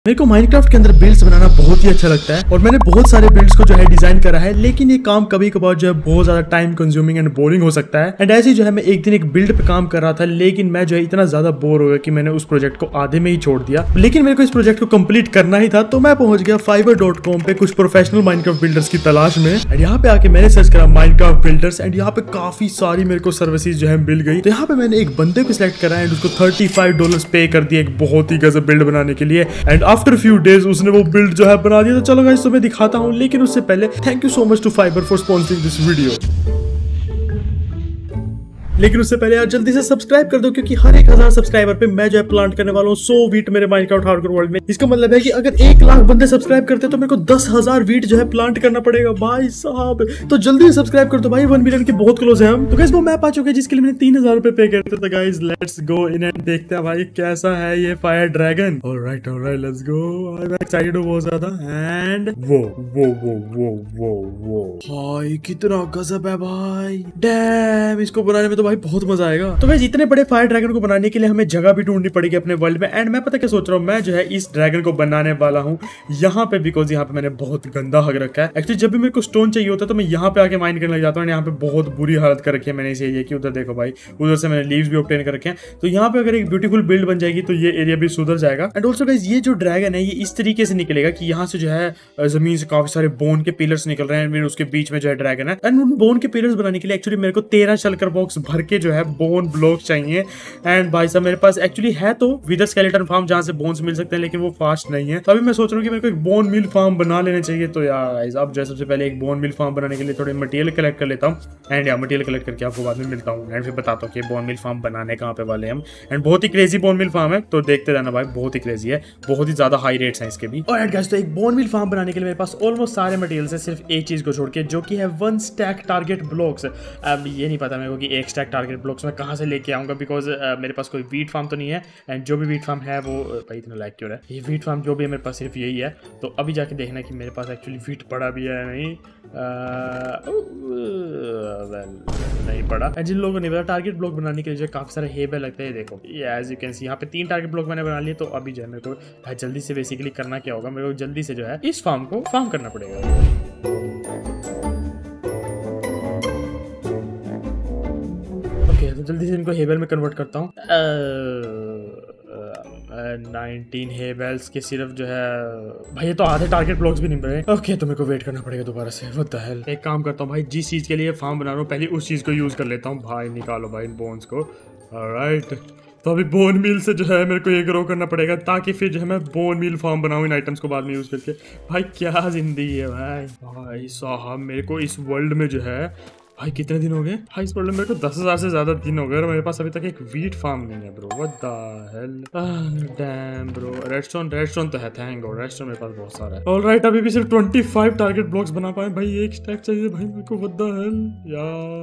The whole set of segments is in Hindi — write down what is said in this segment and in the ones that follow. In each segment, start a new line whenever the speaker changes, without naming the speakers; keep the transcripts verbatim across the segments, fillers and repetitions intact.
मेरे को माइनक्राफ्ट के अंदर बिल्ड्स बनाना बहुत ही अच्छा लगता है और मैंने बहुत सारे बिल्ड्स को जो है डिजाइन करा है, लेकिन ये काम कभी कभार जो है बहुत ज्यादा टाइम कंज्यूमिंग एंड बोरिंग हो सकता है। एंड ऐसे ही जो है मैं एक दिन एक बिल्ड पे काम कर रहा था, लेकिन मैं जो है इतना ज्यादा बोर हो गया कि मैंने उस प्रोजेक्ट को आधे में ही छोड़ दिया। लेकिन मेरे को इस प्रोजेक्ट को कंप्लीट करना ही था, तो मैं पहुंच गया फाइवर डॉट कॉम पे कुछ प्रोफेशनल माइनक्राफ्ट बिल्डर्स की तलाश में। एंड यहाँ पे आके मैंने सर्च करा माइनक्राफ्ट बिल्डर्स एंड यहाँ पे काफी सारी मेरे को सर्विसेज जो है मिल गई। तो यहाँ पे मैंने एक बंदे को सिलेक्ट करा एंड उसको थर्टी फाइव डॉलर पे कर दिया एक बहुत ही गजब बिल्ड बनाने के लिए। एंड आफ्टर फ्यू डेज उसने वो बिल्ड जो है बना दिया। तो चलो गाइस तुम्हें दिखाता हूं, लेकिन उससे पहले thank you so much to Fiverr for sponsoring this video. लेकिन उससे पहले यार जल्दी से सब्सक्राइब कर दो, क्योंकि हर एक हजार सब्सक्राइबर पे मैं जो है प्लांट करने वाला हूँ सौ वीट मेरे माइनक्राफ्ट हार्डकोर वर्ल्ड में। इसका मतलब है कि अगर एक लाख बंदे सब्सक्राइब करते तो मेरे को दस हजार वीट जो है प्लांट करना पड़ेगा भाई साहब। तो जल्दी से सब्सक्राइब कर दो भाई, वन मिलियन के बहुत क्लोज है हम। तो गाइस वो मैप आ चुका है जिसके लिए मैंने तीन हजार रुपए पे करते थे। Guys let's go in and देखते हैं भाई कैसा है ये fire dragon. Alright alright let's go. I am excited बहुत ज्यादा। एंड वो वो वो वो वो वो भाई कितना गजब है भाई, डैम। इसको बनाने में तो भाई बहुत मजा आएगा। तो गाइस इतने बड़े फायर ड्रैगन को बनाने के लिए हमें जगह भी ढूंढनी पड़ेगी अपने वर्ल्ड में। एंड मैं पता क्या सोच रहा हूँ, मैं जो है इस ड्रैगन को बनाने वाला हूँ यहाँ पे, बिकॉज यहाँ पे मैंने बहुत गंदा हक रखा है। एक्चुअली जब भी मेरे को स्टोन चाहिए होता है तो मैं यहाँ पे आके माइन करने लग जाता हूँ। यहाँ पे बहुत बुरी हालत कर रखी है मैंने इस एरिया की। उधर देखो भाई, उधर से मैंने लीव्स भी ऑब्टेन कर रखे हैं। तो यहाँ पे अगर एक ब्यूटीफुल बिल्ड बन जाएगी तो ये एरिया भी सुधर जाएगा। एंड ऑल्सो गाइस ये जो ड्रैगन है ये इस तरीके से निकलेगा कि यहाँ से जो है जमीन से काफी सारे बोन के पिलर्स निकल रहे हैं, उसके बीच में जो है ड्रैगन है। एंड उन बोन के पिलर्स बनाने के लिए एक्चुअली मेरे को तेरह शल्कर बॉक्स भर के जो है बोन ब्लॉक चाहिए। एंड भाई साहब मेरे पास एक्चुअली है तो विदर स्केलेटन फार्म जहां से बोन्स मिल सकते हैं, लेकिन वो फास्ट नहीं है। तो अभी मैं सोच रहा हूँ कि मेरे को एक बोन मिल फार्म बना लेना चाहिए। तो यार गाइस अब जो सबसे पहले एक बोन मिल फार्म बनाने के लिए थोड़े मटेरियल कलेक्ट कर लेता हूँ। एंड या मटेरियल कलेक्ट करके आपको बाद में मिलता हूँ एंड फिर बताता हूँ कि बोन मिल फार्म बनाने कहाँ पे वाले हम। एंड बहुत ही क्रेजी बोन मिल फार्म है, तो देखते रहना भाई, बहुत ही क्रेजी है, बहुत ही ज्यादा हाई रेट्स हैं इसके भी। और गाइस तो एक बोन मिल फार्म बनाने के लिए मेरे पास ऑलमोस्ट सारे मटेरियल्स है, सिर्फ एक चीज को छोड़ के, जो कि है वन स्टैक टारगेट ब्लॉक्स। अब ये नहीं पता मेरे को कि एक स्टैक टारगेट ब्लॉक्स मैं कहाँ से लेके आऊंगा, बिकॉज uh, मेरे पास कोई वीट फार्म तो नहीं है। एंड जो भी वीट फार्म है वो भाई इतना लाइक क्यों है, ये वीट फार्म जो भी है मेरे पास सिर्फ यही है। तो अभी जाके देखना कि मेरे पास एक्चुअली वीट पड़ा भी है नहीं। uh, well, नहीं पड़ा। एंड जिन लोगों को नहीं पता, टारगेट ब्लॉक बनाने के लिए जो काफी सारे हेबे लगते हैं। देखो ये एज यू कैन सी यहाँ पे तीन टारगेट ब्लॉक मैंने बना लिए। तो अभी जो है मेरे को जल्दी से बेसिकली करना क्या होगा, मेरे को जल्दी से जो है इस फार्म को फार्म करना पड़ेगा। तो जल्दी से इनको हेबल में कन्वर्ट करता हूँ। नाइनटीन हेबल्स के सिर्फ जो है भाई, ये तो आधे टारगेट ब्लॉक्स भी नहीं बने। ओके तो मेरे को वेट करना पड़ेगा दोबारा से। What the hell. एक काम करता हूँ भाई, जिस चीज के लिए फार्म बना रहा हूँ पहले उस चीज को यूज कर लेता हूँ। भाई निकालो भाई इन बोन्स को। ऑलराइट तो अभी बोन मिल से जो है मेरे को ये ग्रो करना पड़ेगा, ताकि फिर जो है मैं बोन मिल फार्म बनाऊँ इन आइटम्स को बाद में यूज करके। भाई क्या जिंदगी है भाई। भाई साहब मेरे को इस वर्ल्ड में जो है भाई कितने दिन हो गए भाई इस वर्ल्ड में, मेरे को दस हजार से ज्यादा दिन हो गए और मेरे पास अभी तक एक वीट फार्म नहीं है bro. What the hell. Damn bro. Redstone redstone तो है, थैंक गॉड रेडस्टोन मेरे पास बहुत सारा है। ऑलराइट अभी भी सिर्फ पच्चीस टारगेट ब्लॉक्स बना पाए भाई, एक स्टैक चाहिए भाई मेरे को। व्हाट द हेल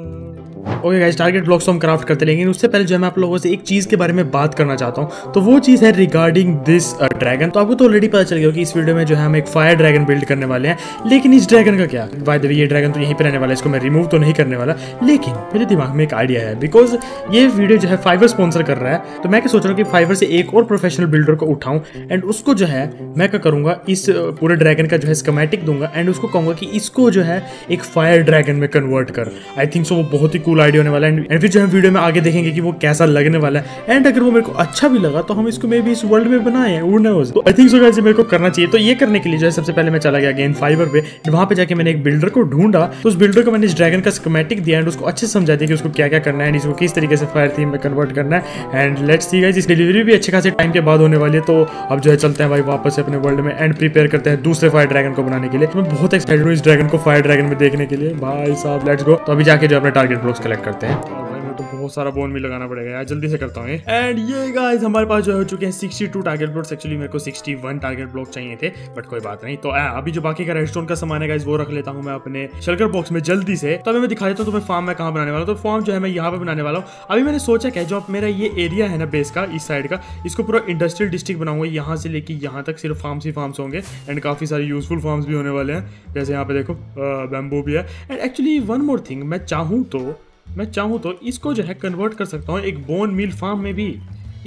यार। ओके गाइस टारगेट ब्लॉक्स तो हम क्राफ्ट करते, लेकिन उससे पहले जो मैं आप लोगों से एक चीज के बारे में बात करना चाहता हूँ। तो वो चीज है रिगार्डिंग दिस ड्रैगन। तो आपको तो ऑलरेडी पता चल गया कि इस वीडियो में जो है हम एक फायर ड्रैगन बिल्ड करने वाले हैं, लेकिन इस ड्रैगन का क्या। बाय द वे ये ड्रैगन तो यहीं पे रहने वाला है, इसको मैं रिमूव तो नहीं करने वाला। लेकिन मेरे दिमाग में एक आइडिया है, बिकॉज ये वीडियो जो है फाइवर स्पॉन्सर कर रहा है। तो मैं क्या सोच रहा हूँ कि फाइवर से एक और प्रोफेशनल बिल्डर को उठाऊं एंड उसको जो है मैं क्या करूंगा, इस पूरे ड्रैगन का जो है स्कीमेटिक दूंगा एंड उसको कहूंगा कि इसको जो है एक फायर ड्रैगन में कन्वर्ट कर। आई थिंक सो वो बहुत ही कूल आइडिया होने वाला है। एंड फिर जो है वीडियो में आगे देखेंगे कि वो कैसा लगने वाला है। एंड अगर वो मेरे को अच्छा भी लगा तो हम इसको मे भी इस वर्ल्ड में बनाए। तो आई थिंक सो गाइस मेरे को करना चाहिए। तो ये करने के लिए जो है सबसे पहले मैं चला गया अगेन फाइवर पे। वहां पे जाके मैंने एक बिल्डर को ढूंढा, तो उस बिल्डर को मैंने इस ड्रैगन का स्कीमेटिक दिया एंड उसको अच्छे से समझा दिया कि उसको क्या क्या करना है, इसको किस तरीके से फायर थीम में कन्वर्ट करना है। एंड लेट्स सी गाइस इस डिलीवरी भी अच्छे खासे टाइम के बाद होने वाली है। तो अब जो है चलते हैं भाई वापस से अपने वर्ल्ड में एंड प्रिपेयर करते हैं दूसरे फायर ड्रैगन को बनाने के लिए। तो मैं बहुत एक्साइटेड हूँ इस ड्रैगन को फायर ड्रैगन में देखने के लिए भाई साहब। Let's go. तो अभी जाके जो अपने टारगेट ब्लॉक्स कलेक्ट करते हैं। तो बहुत सारा बोन भी लगाना पड़ेगा यार, जल्दी से करता हूँ। एंड ये गाइस हमारे पास जो हो चुके हैं बासठ टारगेट ब्लॉक्स। एक्चुअली मेरे को इकसठ टारगेट ब्लॉक चाहिए थे, बट कोई बात नहीं। तो अभी जो बाकी का रेडस्टोन का सामान है गाइस वो रख लेता हूँ मैं अपने शल्कर बॉक्स में जल्दी से। तो अभी मैं दिखा देता हूँ तुम्हें फार्म मैं कहाँ बनाने वाला हूँ। तो फार्म जो है मैं यहाँ पे बनाने वाला हूँ। अभी मैंने सोचा क्या, जो मेरा ये एरिया है ना बेस का, इस साइड का, इसको पूरा इंडस्ट्रियल डिस्ट्रिक्ट बनाऊंगा। यहाँ से लेके यहाँ तक सिर्फ फार्म्स ही फार्म्स होंगे एंड काफी सारे यूजफुल फार्म्स भी होने वाले हैं। जैसे यहाँ पे देखो बैम्बू भी है। And actually one more thing, मैं चाहूँ तो मैं चाहूँ तो इसको जो है कन्वर्ट कर सकता हूँ एक बोन मिल फार्म में भी।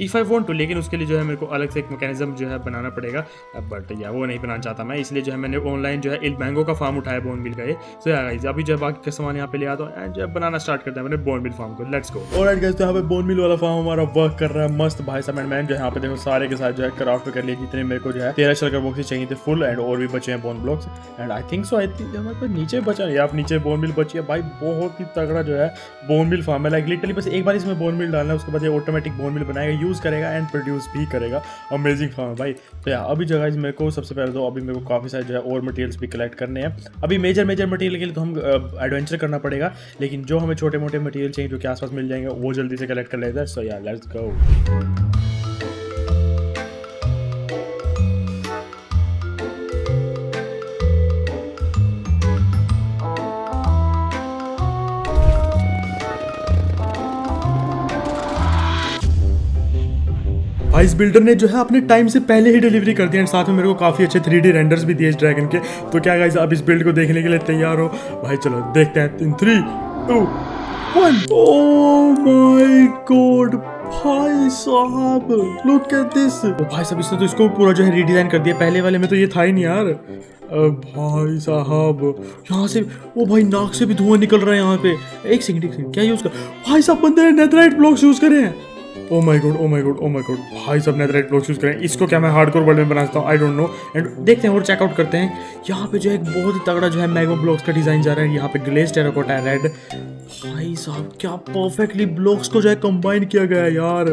इफ आई वांट टू, लेकिन उसके लिए जो है मेरे को अलग से एक मैकेनिज्म जो है बनाना पड़ेगा, बट या वो नहीं बनाना चाहता मैं, इसलिए जो है मैंने ऑनलाइन जो है इल्मैंगो का फार्म उठाया बोन मिल का। सो यार गाइस अभी जो है बाकी का सामान यहाँ पे ले आता हूँ एंड जो बनाना स्टार्ट करते हैं मैंने बोन मिल फार्म को। Let's go. ऑलराइट गाइस, तो यहाँ पे बोन मिल वाला फार्म हमारा वर्क कर रहा है मस्त भाई साहब। मैंने जो यहाँ पे देखो सारे के साथ जो है क्राफ्ट कर लिए जितने मेरे को जो है तेरह शलकर बॉक्सेस चाहिए थे फुल, एंड और भी बचे हैं bone blocks, and I think so I think हमारे पास नीचे बचा है, आप नीचे बोन मिल बची है भाई। बहुत ही तगड़ा जो है बोन मिल फार्म है, लाइक लिटरली बस एक बार इसमें बोन मिल डालना है, उसके बाद ये ऑटोमेटिक बोन मिल बनाएगा, यूज करेगा एंड प्रोड्यूस भी करेगा। अमेजिंग फार्म है भाई। तो यार अभी जो गाइस मेरे को सबसे पहले तो अभी मेरे को काफी सारे जो है और मटेरियल्स भी कलेक्ट करने हैं। अभी मेजर मेजर मटेरियल के लिए तो हम एडवेंचर करना पड़ेगा, लेकिन जो हमें छोटे मोटे मटेरियल चाहिए जो कि आसपास मिल जाएंगे वो जल्दी से कलेक्ट कर लेते हैं। सो यार लेट्स गो। इस बिल्डर ने जो है अपने टाइम से पहले ही डिलीवरी कर दिया, साथ में मेरे को काफी अच्छे थ्री डी रेंडर्स भी दिए इस ड्रैगन के। तो क्या गाइस आप इस बिल्ड को देखने के लिए तैयार हो भाई? चलो देखते हैं। In three two one. Oh my god भाई साहब, लुक एट दिस। ओ भाई साहब इसने तो इसको पूरा जो है रीडिजाइन कर दिया, पहले वाले में तो ये था ही नहीं यार। भाई साहब यहाँ से ओ भाई नाक से भी धुआं निकल रहा है यहाँ पे। एक सेकंड एक सेकंड क्या यूज कर भाई साहब, बंदे ने नेथराइट ब्लॉक्स यूज करे हैं। Oh my god oh my god oh my god भाई सब नेथराइट ब्लॉक्स यूज करें। इसको क्या मैं हार्डकोर वर्ल्ड में बना सकता हूँ? I don't know. एंड देखते हैं और चेकआउट करते हैं। यहाँ पे जो है एक बहुत ही तगड़ा जो है मैग्मा ब्लॉक्स का डिजाइन जा रहा है। यहाँ पे ग्लेज टेराकोटा है रेड। भाई साहब क्या परफेक्टली ब्लॉक्स को जो है कंबाइन किया गया है यार।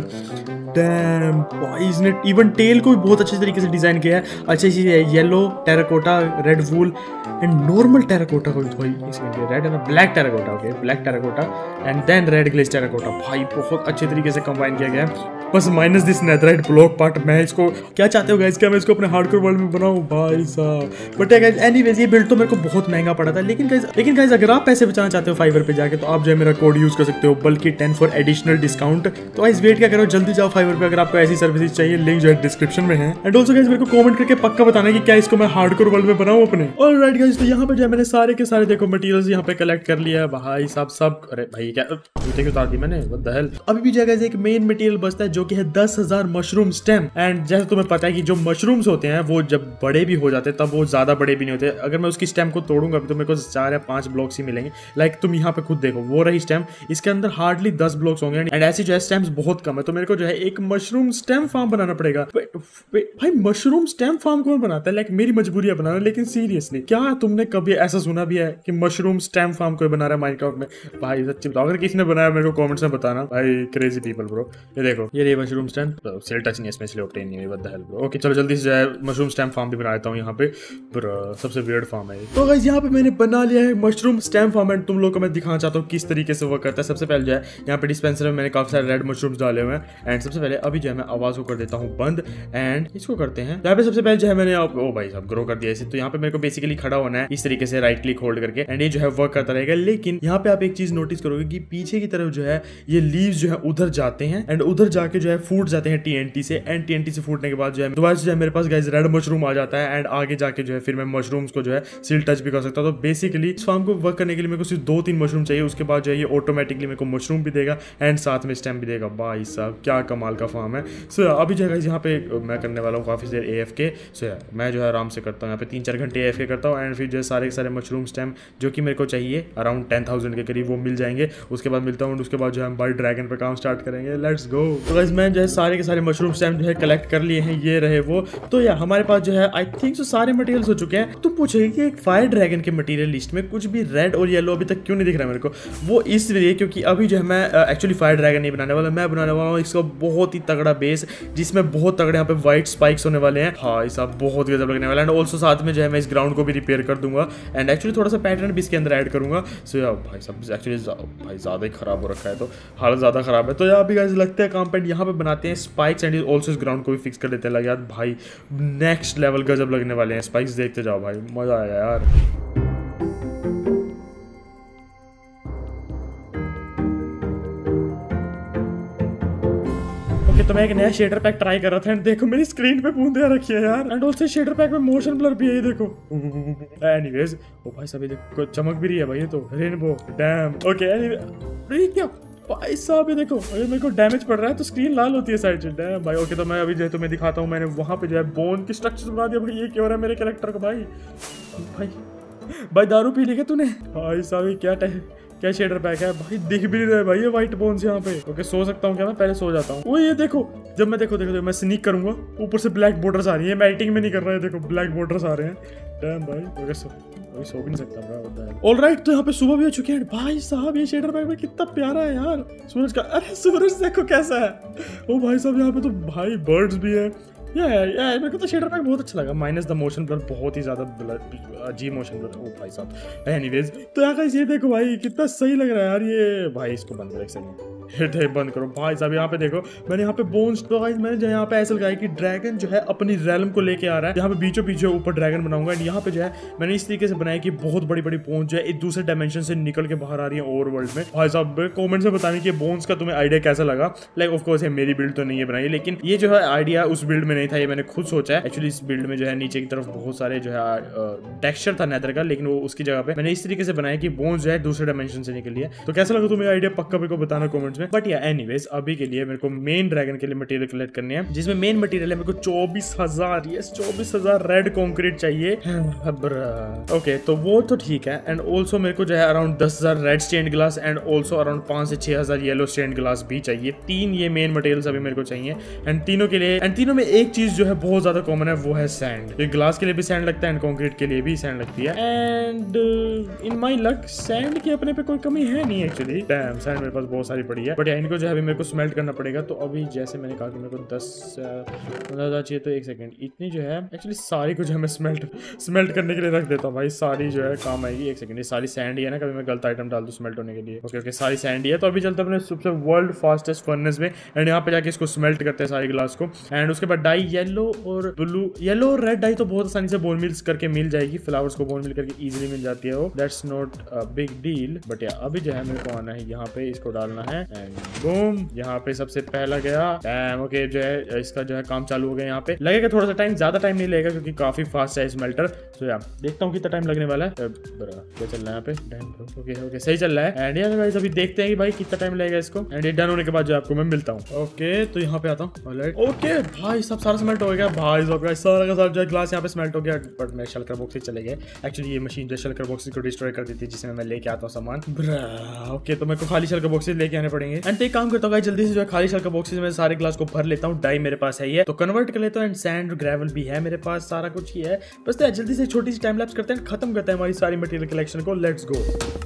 डैम भाई इसने इवन टेल को भी बहुत अच्छे तरीके से डिजाइन किया है। अच्छी चीज है yellow terracotta, red wool and normal terracotta को भाई रेड है ना, black terracotta. Okay black terracotta and then red glaze terracotta. भाई बहुत अच्छे तरीके से कंबाइन किया गया है, बस minus this netherite block part. मैं इसको क्या चाहते हो गाइस, क्या मैं इसको अपने हार्डकोर वर्ल्ड में बनाऊं भाई साहब? बट गाइस एनीवेज ये बिल्ड तो मेरे को बहुत महंगा पड़ा था, लेकिन गाइस लेकिन गाइस अगर आप पैसे बचाना चाहते हो फाइवर पे जाके तो आप जो है मेरा कोड यूज कर सकते हो, बल्कि टेन फॉर एडिशनल डिस्काउंट। तो गाइस वेट क्या करो, जल्दी जाओ फाइवर पे अगर आपको ऐसी सर्विसेज चाहिए, लिंक जो है डिस्क्रिप्शन में है। एंड ऑल्सो गाइस मेरे को कमेंट करके पक्का बताना कि क्या इसको मैं हार्डकोर वर्ल्ड में बनाऊं अपने। ऑलराइट गाइस तो यहाँ पे जो है मैंने सारे के सारे देखो मटेरियल्स यहाँ पे कलेक्ट कर लिया है भाई साहब सब। अरे भाई क्या जूते क्यों उतार दी मैंने? What the hell. अभी भी जगह एक मेन मटेरियल बचता है जो कि है दस हजार मशरूम स्टेम। एंड जैसे तुम्हें पता है कि जो मशरूम्स होते हैं वो जब बड़े भी हो जाते हैं तब वो ज्यादा बड़े भी नहीं होते। अगर मैं उसकी स्टेम को तोड़ूंगा तो मेरे को चार या पांच ब्लॉक्स ही मिलेंगे। लाइक तुम यहाँ पे खुद देखो वो रही स्टेम, इसके अंदर हार्डली दस ब्लॉक्स होंगे एंड ऐसी जो है स्टेम्स बहुत कम है। तो मेरे को जो है एक मशरूम स्टेम फार्म बनाना पड़ेगा। भाई मशरूम स्टेम फार्म कौन बनाता है? लाइक मेरी मजबूरी है बनाना, लेकिन सीरियसली क्या तुमने कभी ऐसा सुना भी है कि मशरूम स्टेम फार्म कोई बना रहा है माइनक्राफ्ट में? भाई सच्ची बताओ, अगर किसी ने बनाया मेरे को कमेंट्स में बताना भाई। Crazy people bro. ये देखो ये मशरूम स्टेम सेल टच नहीं है इसमें, इसलिए ऑब्टेन नहीं है। What the hell bro. Okay चलो जल्दी से जो है मशरूम स्टेम फार्म भी बना देता हूँ यहाँ पे। ब्रो सबसे वियर्ड फार्म है। तो गाइस यहाँ पे मैंने बना लिया है मशरूम स्टेम फार्म एंड तुम लोग को मैं दिखाना चाहता हूँ किस तरीके से वर्क करता है। सबसे पहले जो है यहाँ पे डिस्पेंसर में मैंने काफी सारे रेड मशरूम्स डाले हुए हैं। एंड सबसे पहले अभी जो है मैं आवाज को कर देता हूँ बंद एंड इसको करते हैं। यहाँ पे सबसे पहले जो है मैंने ओ भाई साहब ग्रो कर दिया इसे। तो यहाँ पे मेरे को बेसिकली खड़ा होना है इस तरीके से राइट क्लिक होल्ड करके एंड ये जो है वर्क करता रहेगा। लेकिन यहाँ पे आप एक चीज नोटिस करोगे कि पीछे की तरफ जो है ये लीव्स जो है उधर जाते हैं एंड उधर जाके जो है फूट जाते हैं टीएनटी से। एंड टीएनटी से फूटने के बाद जो है दोबारा से जो है मेरे पास गाइस रेड मशरूम आ जाता है एंड आगे जाके जो है फिर मैं मशरूम्स को जो है सील टच भी कर सकता हूँ। तो बेसिकली इस फार्म को वर्क करने के लिए मेरे को सिर्फ दो तीन मशरूम चाहिए, उसके बाद जो है ये ऑटोमेटिकली मेरे को मशरूम भी देगा एंड साथ में स्टेम भी देगा। भाई साहब क्या कमाल का फार्म है। सो अभी जो है यहाँ पे मैं करने वाला हूँ काफी देर ए एफ के। सो मैं जो है आराम से करता हूँ यहाँ पे तीन चार घंटे ए एफ के करता हूँ एंड फिर जो है सारे के सारे मशरूम स्टेम जो कि मेरे को चाहिए अराउंड टेन थाउजेंड के करीब वो मिल जाएंगे। उसके बाद मिलता हूँ, उसके बाद जो है हम बाई ड्रैगन पे काम स्टार्ट करेंगे। Let's go. तो गाइस मैं जो है सारे के सारे मशरूम स्टेम जो है कलेक्ट कर लिए हैं, ये रहे वो। तो यार हमारे पास जो है आई थिंक सो सारे मटेरियल्स हो चुके हैं। तुम पूछोगे कि एक फायर ड्रैगन के मटेरियल लिस्ट में कुछ भी रेड और येलो अभी तक क्यों नहीं दिख रहा है मेरे को? वो इसलिए क्योंकि अभी जो है मैं एक्चुअली फायर ड्रैगन नहीं बनाने वाला, मैं बनाने वाला हूँ इसका बहुत ही तगड़ा बेस जिसमें बहुत तगड़े यहाँ पे व्हाइट स्पाइक्स होने वाले हैं। हाँ ये सब बहुत गजब लगने वाला है। एंड ऑल्सो साथ में जो है मैं इस ग्राउंड को भी रिपेयर कर दूंगा एंड एक्चुअली थोड़ा सा पैटर्न भी इसके अंदर ऐड करूंगा। सो यार भाई सब एक्चुअली भाई ज्यादा ही खराब हो रखा है, तो हालत ज्यादा खराब है। तो यार अभी गाइस लगता है काम पे यहाँ पे बनाते हैं स्पाइक्स एंड ऑल्सो इस ग्राउंड को भी फिक्स कर देते हैं। लगे यार भाई नेक्स्ट लेवल गजब लगने वाले हैं स्पाइक्स, देखते जाओ भाई मजा आएगा यार। तो मैं एक नया शेडर पैक ट्राई कर रहा था एंड देखो मेरी स्क्रीन पे बूंदे रखी है यार। एंड ऑल्सो शेडर पैक में मोशन ब्लर भी है, ये देखो। एनीवेज ओ भाई साहब ये देखो चमक भी रही है भाई, ये तो रेनबो डैम। ओके एनीवे क्या भाई साहब ये देखो, अरे मेरे को डैमेज पड़ रहा है तो स्क्रीन लाल होती है साइड से। डैम भाई। ओके तो मैं अभी जो है तुम्हें दिखाता हूँ, मैंने वहां पे जो है बोन की स्ट्रक्चर बना दिया। भाई ये क्या हो रहा है मेरे कैरेक्टर को? भाई भाई भाई दारू पी ली क्या तूने? भाई साहब क्या क्या शेडर पैक है भाई, दिख भी नहीं रहा है भाई ये व्हाइट बोन्स यहाँ पे। ओके सो सकता हूँ क्या मैं? पहले सो जाता हूँ। वो ये देखो, जब मैं देखो देखो, देखो मैं स्नीक करूंगा, ऊपर से ब्लैक बॉर्डर्स आ रही है। मैं एडिटिंग में नहीं कर रहा है, देखो ब्लैक बॉर्डर्स आ रहे हैं। डैम भाई। ओके सो अभी सो भी नहीं सकता मैं, होता है। ऑलराइट तो यहाँ पे सुबह भी हो चुकी है। भाई साहब ये शेडर पैक में कितना प्यारा है यार सूरज का। अरे सूरज देखो कैसा है। ओ भाई साहब यहाँ पे तो भाई बर्ड्स भी है। या या मेरे को तो शेडर पैक बहुत अच्छा लगा, माइनस द मोशन ब्लर, बहुत ही ज्यादा अजीब मोशन ब्लर। ओ भाई साहब। एनीवेज तो यहाँ का ये देखो भाई कितना सही लग रहा है यार ये। भाई इसको बंद करो एक सेकंड, हिट है बंद करो। भाई साहब यहाँ पे देखो मैंने यहाँ पे बोन्स तो गाइस मैंने यहाँ पे ऐसा लगाया कि ड्रैगन जो है अपनी रैलम को लेके आ रहा है। यहाँ पे बीचों बीच ऊपर ड्रैगन बनाऊंगा। एंड यहाँ पे जो है मैंने इस तरीके से बनाया कि बहुत बड़ी बड़ी बोन्स जो है एक दूसरे डायमेंशन से निकल के बाहर आ रही है ओवर वर्ल्ड में। भाई साहब कॉमेंट से बताने की बोन्स का तुम्हें आइडिया कैसा लगा। लाइक ऑफ कोर्स ये मेरी बिल्ड तो नहीं है बनाई, लेकिन ये जो है आइडिया उस बिल्ड में नहीं था, ये मैंने खुद सोचा है। एक्चुअली इस बिल्ड में जो है नीचे की तरफ बहुत सारे जो है टेक्सचर था नेदर का, लेकिन वो उसकी जगह पे मैंने इस तरीके से बनाया कि बोन्स जो है दूसरे डायमेंशन से निकली है। तो कैसा लगा तुम्हें आइडिया? पक्का मेरे को बताना कमेंट्स में। बट या एनीवेज अभी के लिए मेरे को मेन ड्रैगन के लिए मटेरियल कलेक्ट करने हैं, जिसमें मेन मटेरियल है मेरे को चौबीस हजार यस चौबीस हजार रेड कॉन्क्रीट चाहिए। ओके तो वो तो ठीक है। एंड ऑल्सो मेरे को जो है अराउंड दस हजार red stained glass and also around पांच से छह हजार येलो स्टेन्ड ग्लास भी चाहिए। तीन ये मेन मटेरियल्स अभी मेरे को चाहिए। एंड तीनों के लिए एंड तीनों में एक चीज जो है बहुत ज्यादा कॉमन है, वो है सैंड। ग्लास के लिए भी सैंड लगता है एंड कॉन्क्रीट के लिए भी सैंड लगती है। And in my luck sand की अपने पे कोई कमी है नहीं एक्चुअली। डैम सैंड मेरे पास बहुत सारी पड़ी है। बट इनको जो है अभी मेरे को स्मेल्ट करना पड़ेगा। तो अभी जैसे मैंने कहा कि मेरे को दस पंद्रह हजार चाहिए, तो एक सेकंड इतनी जो है एक्चुअली सारी को जो है मैं स्मेल्ट स्मेल्ट करने के लिए रख देता हूँ भाई, सारी जो है काम आएगी। एक सेकंड ये सारी सैंड ही है ना, कभी मैं गलत आइटम डाल दूँ स्मेल्ट होने के लिए। ओके ओके सारी सैंड ही है। तो अभी चलते अपने सबसे वर्ल्ड फास्टेस्ट फर्नेस में एंड यहाँ पे जाके इसको स्मेल्ट करते हैं सारी ग्लास को। एंड उसके बाद डाई येलो और ब्लू, येलो और रेड डाई तो बहुत आसानी से बोन मिल्स करके मिल जाएगी। फ्लावर्स को बोन मिल करके इजीली मिल जाती है वो, that's not a big deal. But या अभी जो है मेरे को आना है यहाँ पे, इसको डालना है एंड बूम यहाँ पे सबसे पहला गया। डैम ओके जो है इसका जो है काम चालू हो गया। यहाँ पे लगेगा थोड़ा सा टाइम, ज्यादा टाइम नहीं लगेगा क्योंकि काफी फास्ट है स्मेल्टर। तो यार देखता हूँ कितना टाइम लगने वाला है। क्या चल रहा है यहाँ पे? डैम ओके ओके सही चल रहा है। एंड यार गाइस अभी देखते हैं कि भाई कितना टाइम लगेगा इसको। एंड ये डन होने के बाद जो आपको मैं मिलता हूँ। ओके तो यहाँ पे आता हूँ। ऑलराइट ओके भाई सब सारा स्मेल्ट हो गया भाई साहब का सारा का सारा जो है ग्लास यहाँ पे स्मेल्ट हो गया। बट मेरे शल्कर बॉक्सेस चले गए। एक्चुअली ये मशीन जो शल्कर बॉक्सेस को डिस्ट्रॉय कर देती है जिसमें मैं लेके आता हूँ सामान। ओके तो मेरे को खाली शल्कर बॉक्सेस लेके आने पड़ेंगे। एंड एक काम करता हूँ जल्दी से जो है खाली शल्कर बॉक्सेस में सारे ग्लास को भर लेता हूँ। डाई मेरे पास है ये तो कन्वर्ट कर लेता हूँ। एंड सैंड ग्रेवल भी है मेरे पास, सारा कुछ ही है। बस तो जल्दी से छोटी सी टाइम लैप्स करते हैं, खत्म करते हैं हमारी सारी मटेरियल कलेक्शन को। Let's go.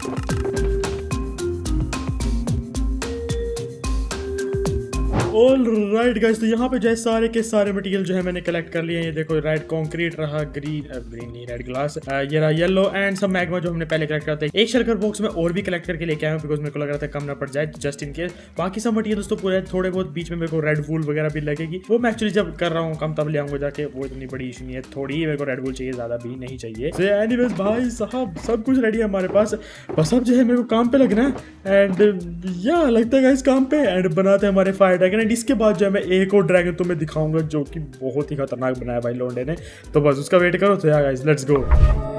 All right guys तो यहाँ पे जो है सारे के सारे मटेरियल जो है मैंने कलेक्ट कर लिए हैं। ये देखो रेड कंक्रीट रहा, ग्रीन ग्रीन नहीं रेड ग्लास, ये रहा येलो एंड सब मैग्मा जो हमने पहले कलेक्ट करते हैं। एक शल्कर बॉक्स में और भी कलेक्ट करके लेके आया हूँ बिकॉज मेरे को लग रहा था कम ना पड़ जाए जस्ट इन केस। बाकी सब मटेरियल तो पूरे थोड़े बहुत बीच में मेरे को रेड वूल वगैरह भी लगेगी, वो मैं एक्चुअली जब कर रहा हूँ कम तब ले आऊंगा जाके, वो इतनी बड़ी इशू नहीं है। थोड़ी ही मेरे को रेड वूल चाहिए, ज्यादा भी नहीं चाहिए। so, anyways, भाई साहब सब कुछ रेडी है हमारे पास, बस अब जो है मेरे को काम पे लगना है। एंड या लगता है इस काम पे एंड बनाते हैं हमारे फायर ड्रैगन। एंड इसके बाद जो है मैं एक और ड्रैगन तुम्हें दिखाऊंगा जो कि बहुत ही खतरनाक बनाया भाई लोंडे ने। तो बस उसका वेट करो। तो यार गाइस लेट्स गो।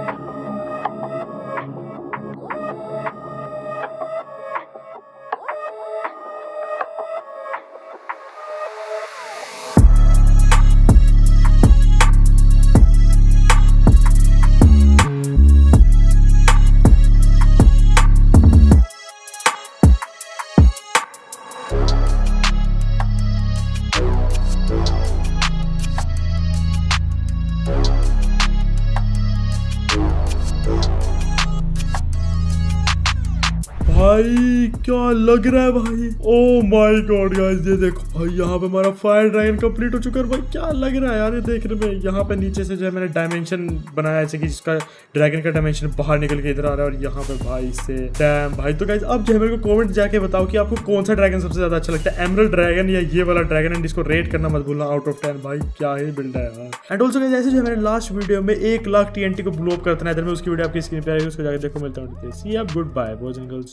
भाई क्या लग रहा है भाई, ओ माय गॉड गाइस ये देखो भाई यहाँ पे हमारा फायर ड्रैगन कंप्लीट हो चुका है। भाई क्या लग रहा है यार ये देखने में। यहाँ पे नीचे से जो है मैंने डायमेंशन बनाया ऐसे कि जिसका ड्रैगन का डायमेंशन बाहर निकल के इधर आ रहा है और यहाँ पे भाई से डैम भाई। तो गाइस अब जो है मेरे को कमेंट जाके बताओ कि आपको कौन सा ड्रैगन सबसे ज्यादा अच्छा लगता है, एमरल्ड ड्रैगन या ये वाला ड्रैगन। एंड इसको रेट करना मत भूलना आउट ऑफ टेन। भाई क्या ही बिल्ड है यार। एंड ऑल्सो गाइस ऐसे जो है मैंने लास्ट वीडियो में एक लाख टीएनटी को ब्लो अप करता है, इधर में उसकी वीडियो आपकी स्क्रीन पे आएगी, उसको जाकर देखो। मिलता हूँ, see you, goodbye boys and girls.